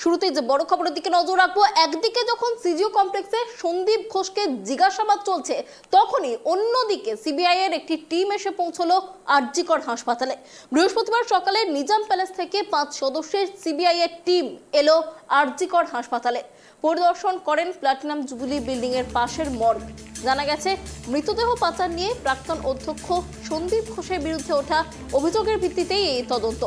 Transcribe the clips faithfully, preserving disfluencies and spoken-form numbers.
শুরুতেই যে বড় খবরের দিকে নজর রাখবো, একদিকে যখন সিজিও কমপ্লেক্সে সন্দীপ ঘোষকে জিজ্ঞাসাবাদ চলছে, তখনই অন্যদিকে সিবিআই এর একটি টিম এসে পৌঁছলো আরজি কর হাসপাতালে। বৃহস্পতিবার সকালে নিজাম প্যালেস থেকে পাঁচ সদস্যের সিবিআই এর টিম এলো আরজি কর হাসপাতালে। পরিদর্শন করেন প্ল্যাটিনাম জুবিলি বিল্ডিং এর পাশের মর্গ। জানা গেছে, মৃতদেহ পাচার নিয়ে প্রাক্তন অধ্যক্ষ সন্দীপ ঘোষের বিরুদ্ধে ওঠা অভিযোগের ভিত্তিতেই এই তদন্ত।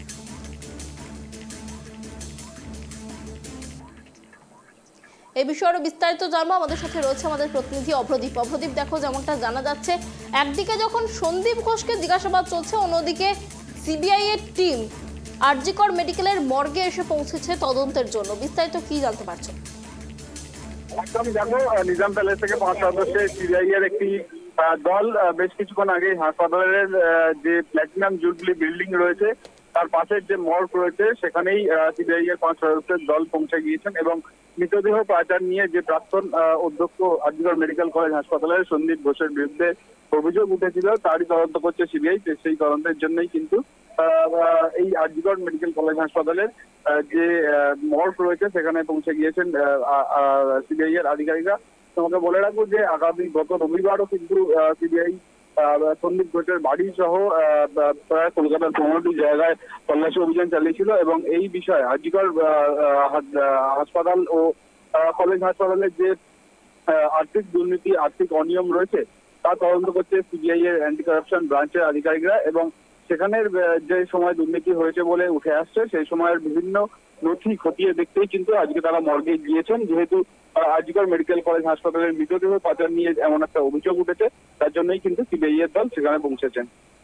এই বিষয়ে আরো বিস্তারিত জানবো, আমাদের সাথে রয়েছে আমাদের প্রতিনিধি অভ্রদীপ। অভ্রদীপ, দেখো, যেমনটা জানা যাচ্ছে, একদিকে যখন সন্দীপ ঘোষকে জিজ্ঞাসাবাদ চলছে, অন্যদিকে সিবিআই এর টিম আরজি কর মেডিকেলের মর্গে এসে পৌঁছেছে তদন্তের জন্য। বিস্তারিত কি জানতে পারছো? একদমই, দেখো, নিজাম প্যালেস থেকে পাঁচ সদস্যের সিবিআই এর একটি দল বেশ কিছুক্ষণ আগে হাসপাতালের যে প্ল্যাটিনাম জুবলি বিল্ডিং রয়েছে তার পাশের যে মর্গ রয়েছে সেখানেই সিবিআই এর পাঁচ সদস্যের দল পৌঁছে গিয়েছেন এবং মৃতদেহ পাচার নিয়ে যে প্রাক্তন অধ্যক্ষ আরজি কর মেডিকেল কলেজ হাসপাতালের সন্দীপ ঘোষের বিরুদ্ধে অভিযোগ উঠেছিল তারই তদন্ত করছে সিবিআই। সেই তদন্তের জন্যই কিন্তু এই আরজি কর মেডিকেল কলেজ হাসপাতালের যে মর্গ রয়েছে সেখানে পৌঁছে গিয়েছেন সিবিআই এর আধিকারিকরা। তোমাকে বলে রাখবো যে আগামী গত রবিবারও কিন্তু সিবিআই সন্দীপ ঘোষের বাড়ি সহ প্রায় কলকাতার পনেরোটি জায়গায় তল্লাশি অভিযান চালিয়েছিল এবং এই বিষয়ে আরজি কর হাসপাতাল ও কলেজ হাসপাতালের যে আর্থিক দুর্নীতি আর্থিক অনিয়ম রয়েছে তা তদন্ত করছে সিবিআই এর অ্যান্টি কারাপশন ব্রাঞ্চের আধিকারিকরা এবং সেখানের যে সময় দুর্নীতি হয়েছে বলে উঠে আসছে সেই সময়ের বিভিন্ন নথি খতিয়ে দেখতেই কিন্তু আজকে তারা মর্গে গিয়েছেন। যেহেতু আরজি কর মেডিকেল কলেজ হাসপাতালের মৃতদেহ পাচার নিয়ে এমন একটা অভিযোগ উঠেছে, তার জন্যই কিন্তু সিবিআই এর দল সেখানে পৌঁছেছেন।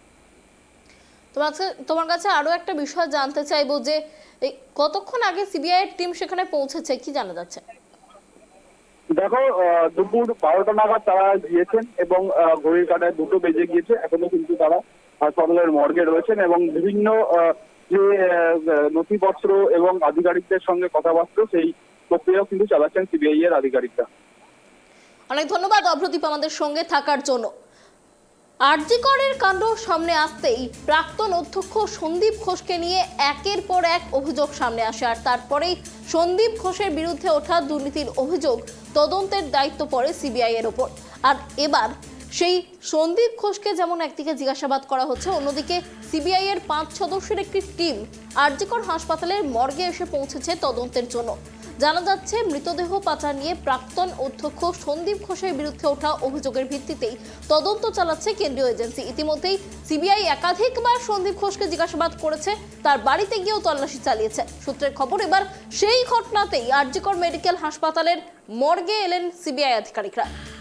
তোমার কাছে আরো একটা বিষয় জানতে চাইবো যে কতক্ষণ আগে সিবিআই এর টিম সেখানে পৌঁছেছে, কি জানা যাচ্ছে? দেখো, দুপুর বারোটা নাগাদ তারা গিয়েছেন এবং ঘড়ির কাঁটায় দুটো বেজে গিয়েছে। এখনো কিন্তু তারা হাসপাতালের মর্গে রয়েছেন এবং বিভিন্ন যে নথিপত্র এবং আধিকারিকদের সঙ্গে কথাবার্তা সেই প্রক্রিয়াও কিন্তু চালাচ্ছেন সিবিআই এর আধিকারিকরা। অনেক ধন্যবাদ অভ্রদীপ আমাদের সঙ্গে থাকার জন্য। আরজি করের কাণ্ড সামনে আসতেই প্রাক্তন অধ্যক্ষ সন্দীপ ঘোষকে নিয়ে একের পর এক অভিযোগ সামনে আসে, আর তারপরেই সন্দীপ ঘোষের বিরুদ্ধে ওঠা দুর্নীতির অভিযোগ তদন্তের দায়িত্ব পড়ে সিবিআই এর ওপর। আর এবার সেই সন্দীপ ঘোষকে যেমন একদিকে জিজ্ঞাসাবাদ করা হচ্ছে, অন্যদিকে সিবিআই এর পাঁচ সদস্যের একটি টিম আরজি কর হাসপাতালের মর্গে এসে পৌঁছেছে তদন্তের জন্য। জানা যাচ্ছে, মৃতদেহ পাচার নিয়ে প্রাক্তন অধ্যক্ষ সন্দীপ ঘোষের বিরুদ্ধে ওঠা অভিযোগের ভিত্তিতেই তদন্ত চালাচ্ছে কেন্দ্রীয় এজেন্সি। ইতিমধ্যেই সিবিআই একাধিকবার সন্দীপ ঘোষকে জিজ্ঞাসাবাদ করেছে, তার বাড়িতে গিয়েও তল্লাশি চালিয়েছে। সূত্রের খবর, এবার সেই ঘটনাতেই আরজি কর মেডিকেল হাসপাতালের মর্গে এলেন সিবিআই আধিকারিকরা।